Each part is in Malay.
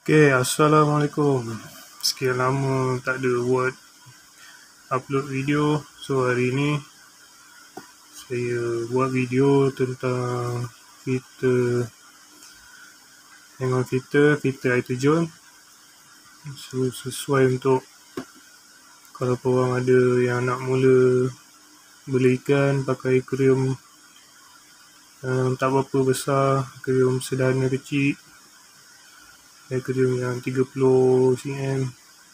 Okay, Assalamualaikum. Sekian lama tak ada buat upload video. So hari ni saya buat video tentang filter air terjun. So sesuai untuk kalau korang ada yang nak mula bela ikan pakai akuarium tak berapa besar, akuarium sederhana kecil, akuarium yang 30 cm.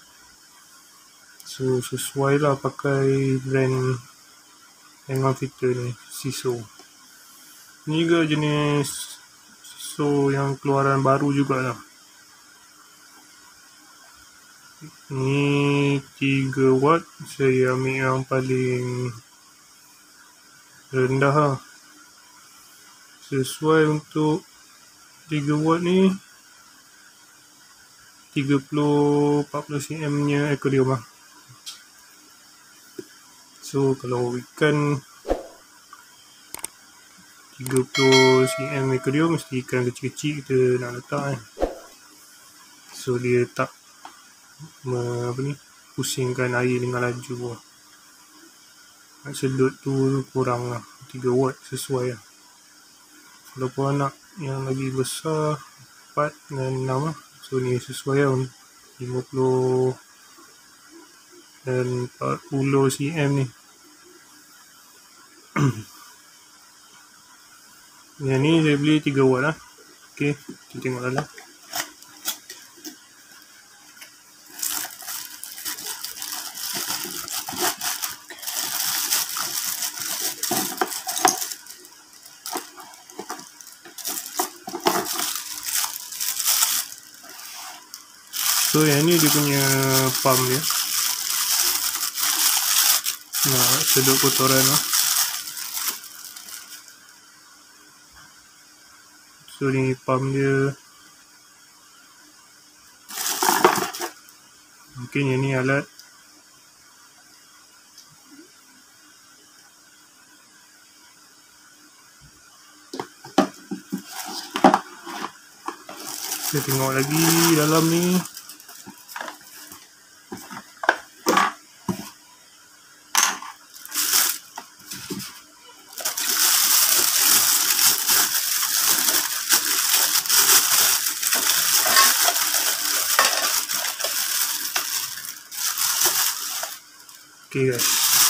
So sesuai lah pakai brand hangout filter ni, SISO. Ni juga jenis SISO yang keluaran baru jugalah. Ni 3 watt, saya ambil yang paling rendah lah. Sesuai untuk 3 watt ni 30-40 cm nya akuarium lah. So kalau ikan 30 cm akuarium, mesti ikan kecil-kecil kita nak letak kan. So dia tak pusingkan air dengan laju lah. Nak sedut tu kurang lah, 3 watt sesuai lah. Kalau korang nak yang lagi besar 4 dan 6 lah, so ni sesuai lah, 50 dan 40 cm ni. Yang ni saya beli 3 watt lah. Ok, kita tengok dalam. So yang ni dia punya pump dia, nak sedut kotoran lah. So ni pump dia. Mungkin yang ni alat. Kita tengok lagi dalam ni. Okay guys,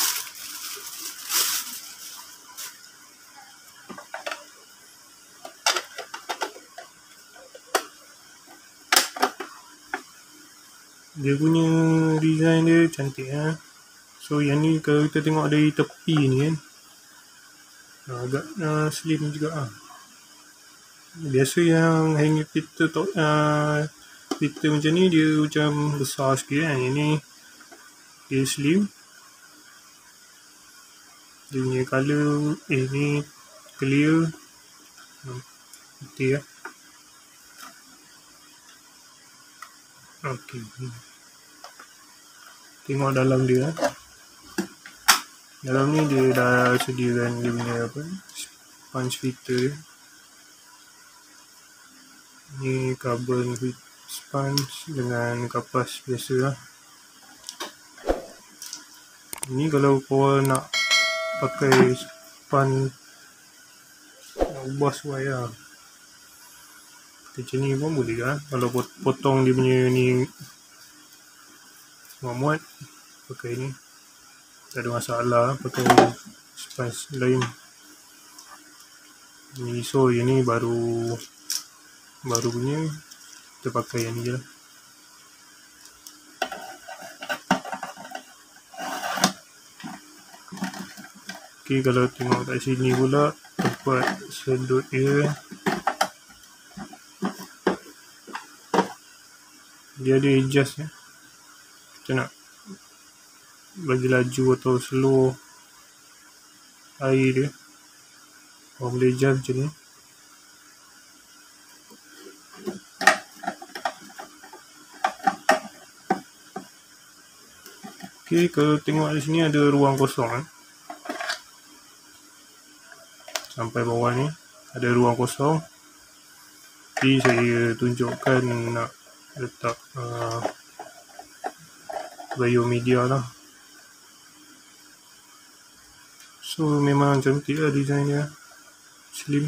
dia punya design dia cantik lah. So yang ni kalau kita tengok dari tepi ni kan, agak slim juga lah. Biasa yang hanging filter filter macam ni dia macam besar sikit kan. Yang ni dia slim. Dia punya colour ni clear, putih lah. Ok, tengok dalam dia. Dalam ni dia dah sediakan dia punya sponge filter. Ni carbon sponge dengan kapas biasa lah. Ni kalau korang nak pakai sponge nak ubah suai lah, macam ni pun boleh lah. Kalau potong dia punya ni muat-muat, pakai ni tak ada masalah. Pakai sponge lain ni. So yang ni baru punya, kita pakai yang ni je lah. Ok, kalau tengok kat sini pula tempat sedut dia, dia ada adjust ya. Kita nak bagi laju atau slow air dia, korang boleh adjust macam ni. Ok, kalau tengok di sini ada ruang kosong sampai bawah ni ada ruang kosong. Jadi saya tunjukkan nak letak biomedia lah. So memang cantik lah design dia, slim.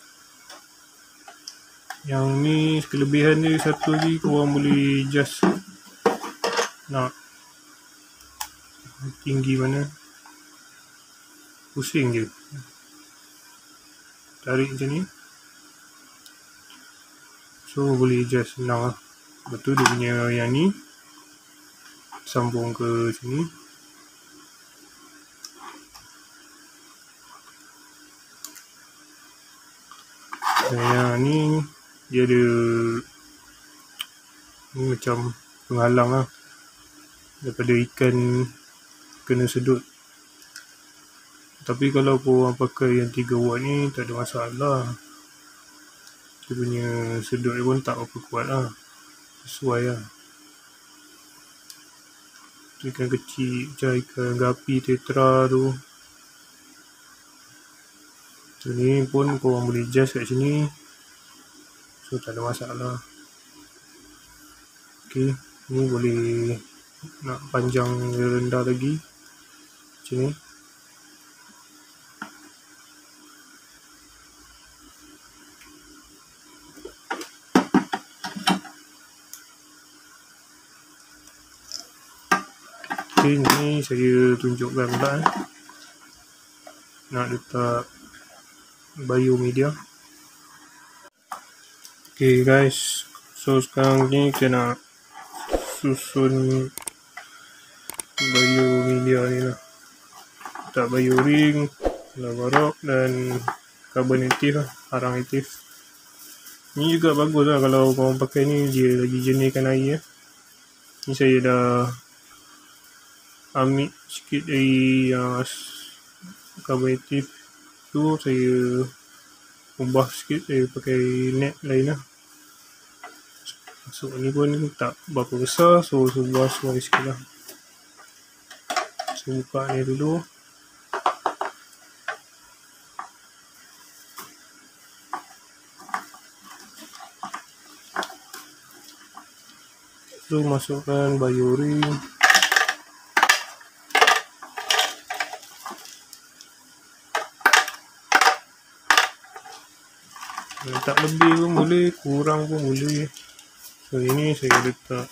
Yang ni kelebihan dia satu lagi, korang boleh adjust nak tinggi mana, pusing je, tarik macam ni, so boleh adjust senang lah. Betul dia punya yang ni sambung ke sini. Dan yang ni dia ada ni macam penghalang lah, daripada ikan kena sedut. Tapi kalau korang pakai yang 3 watt ni tak ada masalah, dia punya sedut dia pun tak apa kuat lah, sesuai lah. Ikan kecil macam ikan gapi tetra tu, so ni pun korang boleh adjust kat sini, so tak ada masalah. Ok, ni boleh nak panjang rendah lagi macam ni. Ok, ni saya tunjukkan pula nak letak biomedia. Ok guys, so sekarang ni kita nak susun biomedia ni lah. Letak bio ring, lavarok dan carbon aktif lah, arang aktif. Ni juga bagus lah kalau korang pakai ni, dia lagi jernihkan air. Ni saya dah ambil sikit dari carbon aktif tu, saya ubah sikit, saya pakai net lain lah. So ni pun tak berapa besar, so sebuah suai sikit lah. So buka ni dulu. So masukkan bio ring. Letak lebih pun boleh, kurang pun boleh. So ini saya letak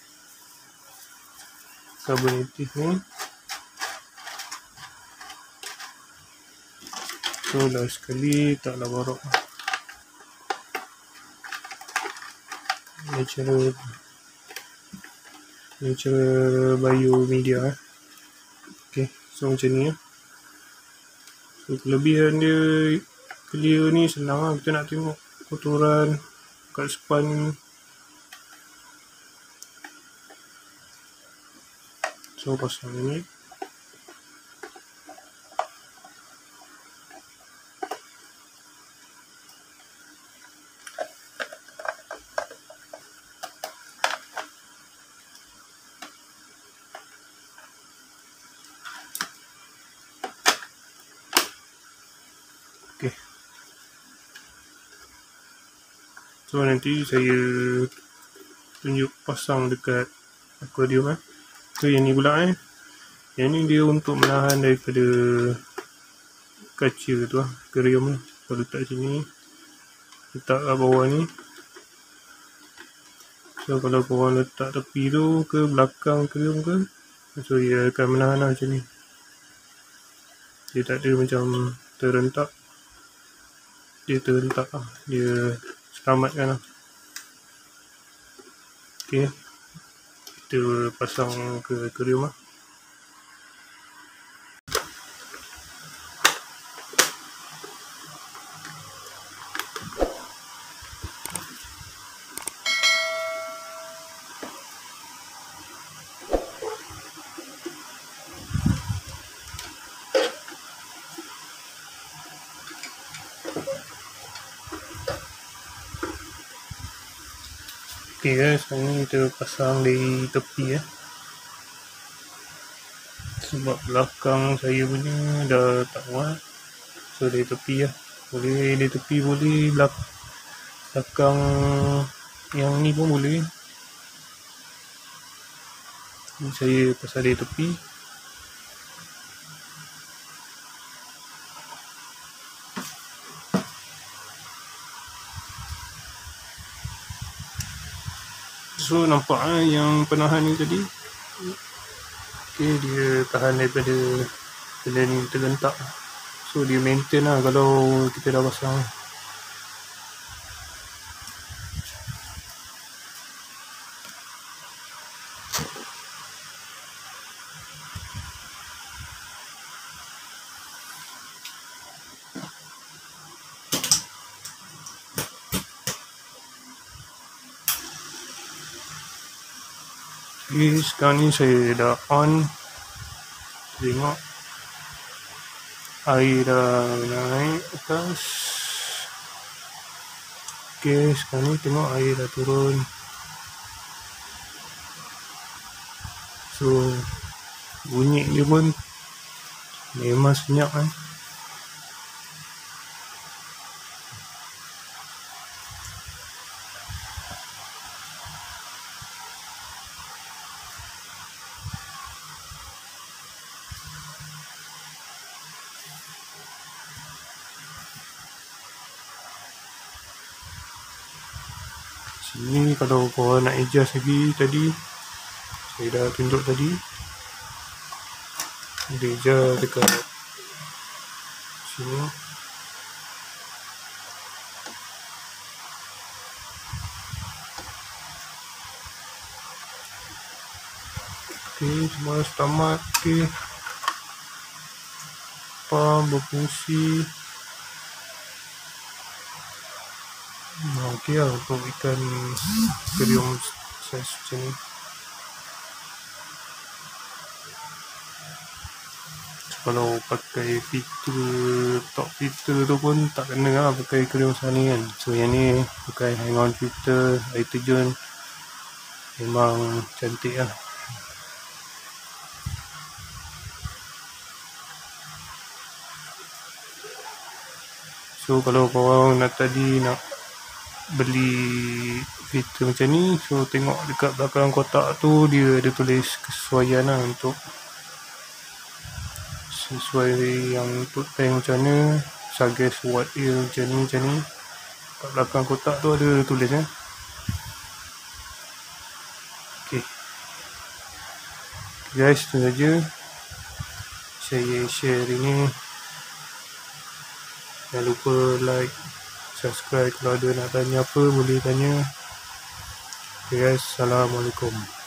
carbon aktif ni. So dah sekali tak lavarok, natural biomedia. Ok, so macam ni. So kelebihan dia clear ni senang lah, kita nak tengok kotoran kat span ni. So pasang ni. Okay. So nanti saya tunjuk pasang dekat aquarium . So yang ni pula yang ni dia untuk menahan daripada kaca tu aquarium lah. Kalau letak sini, letak kat bawah ni. So kalau korang letak tepi tu ke belakang aquarium ke, so dia akan menahan lah macam ni. Dia tak ada macam terhentak, dia terhentak lah, dia selamatkan lah. Ok, kita pasang ke aquarium lah. Ok guys, sekarang ni kita pasang dari tepi . Sebab belakang saya punya dah tak muat, so dari tepi lah. Boleh dari tepi, boleh belakang yang ni pun boleh. Ni saya pasang di tepi. So nampak yang penahan ni tadi. Okay, dia tahan daripada benda ni tergentak. So dia maintain lah kalau kita dah pasang. Okay, sekarang ni saya dah on. Tengok air dah naik atas. Okay, sekarang ni tengok air dah turun. So bunyi dia pun memang senyap kan. Sini kalau korang nak adjust lagi, tadi saya dah tunjuk tadi. Dia adjust dekat sini. Okay, semua tamat. Okay, pump berfungsi. Okay lah untuk ikan aquarium size macam ni. So, kalau pakai filter, top filter tu pun tak kena lah pakai aquarium macam ni kan. So yang ni pakai hang on filter, air terjun, memang cantik lah. So kalau korang nak beli filter macam ni, so tengok dekat belakang kotak tu dia ada tulis kesesuaian lah, untuk sesuai yang untuk tank macam mana, suggest watt dia macam ni. Kat belakang kotak tu ada tulis kan. Okay guys, itu saja saya share hari ni. Jangan lupa like, subscribe. Kalau ada nak tanya apa boleh tanya. Okay guys, Assalamualaikum.